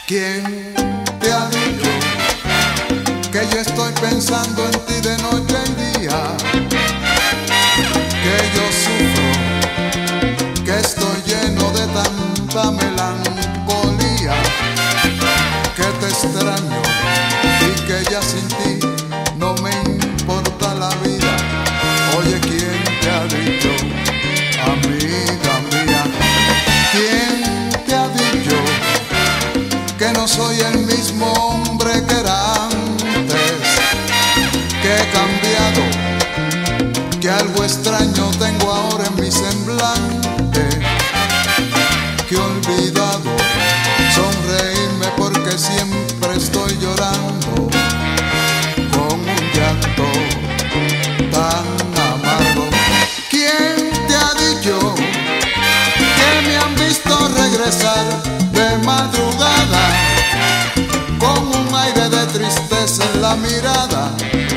¿Quién te ha dicho que yo estoy pensando en ti de noche y día? Que yo sufro, que estoy lleno de tanta melancolía, que te extraño y que ya sin ti no me importa la vida. Oye, ¿quién te ha dicho, amiga mía? ¿Quién te ha dicho que no soy el mismo hombre que era antes? Que he cambiado, que algo extraño tengo ahora en mi semblante, que he olvidado sonreírme porque siempre estoy llorando con un llanto tan amargo. ¿Quién te ha dicho que me han visto regresar de madrugada con un aire de tristeza en la mirada,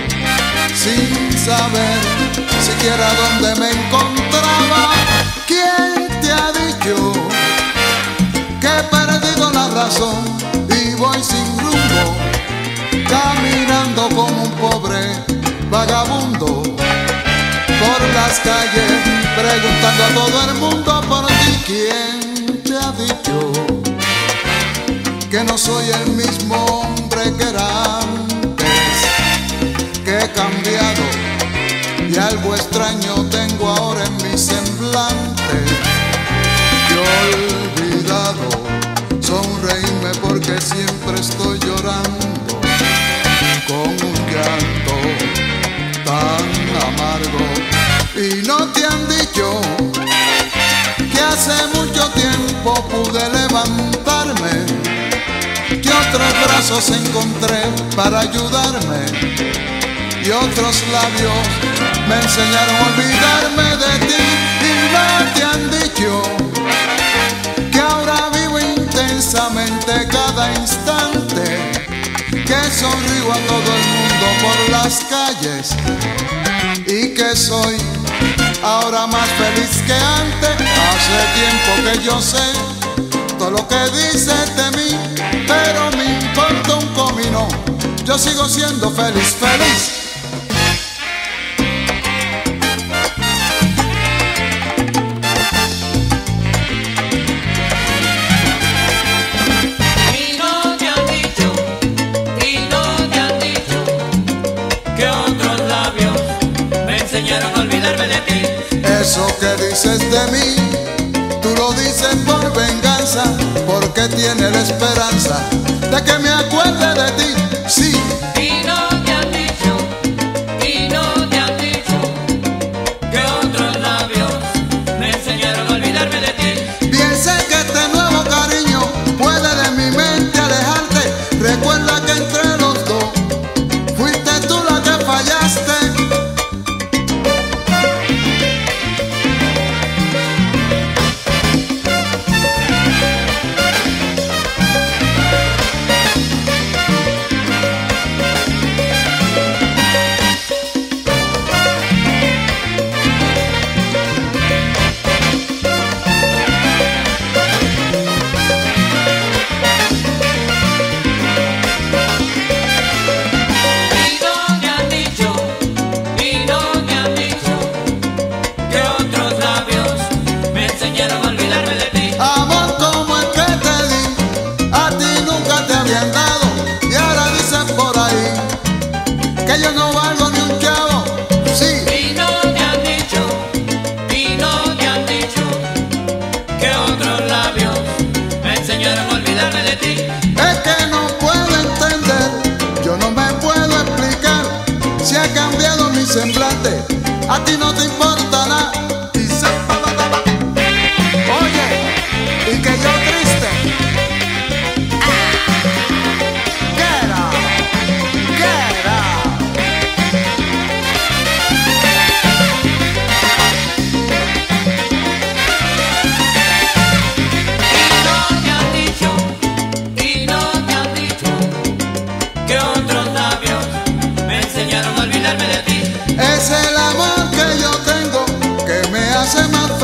sin saber siquiera dónde me encontraba? ¿Quién te ha dicho que he perdido la razón y voy sin rumbo, caminando como un pobre vagabundo por las calles, preguntando a todo el mundo por ti? ¿Quién te ha dicho que no soy el mismo hombre que era antes? Que he cambiado y algo extraño tengo ahora en mi semblante, que he olvidado sonreírme porque siempre estoy llorando con un llanto tan amargo. Y no te han dicho que hace mucho tiempo pude levantarme, que otros brazos encontré para ayudarme y otros labios me enseñaron a olvidarme de ti. Y no te han dicho que ahora vivo intensamente cada instante, que sonrío a todo el mundo por las calles y que soy ahora más feliz que antes. Hace tiempo que yo sé todo lo que dices de mí, pero me importa un comino, yo sigo siendo feliz, feliz. A olvidarme de ti. Eso que dices de mí, tú lo dices por venganza, porque tienes la esperanza de que me acuerde de ti. Sí. Y no te han dicho, y no te han dicho que otros labios me enseñaron a olvidarme de ti. Bien sé que este nuevo cariño puede de mi mente alejarte. Recuerda que entre los dos fuiste tú la que fallaste. Que yo no valgo ni un chavo, sí. Y no te han dicho, y no te han dicho que otros labios me enseñaron a olvidarme de ti. Es que no puedo entender, yo no me puedo explicar si ha cambiado mi semblante, a ti no te importa nada. Oye, y que yo triste. Es el amor que yo tengo que me hace más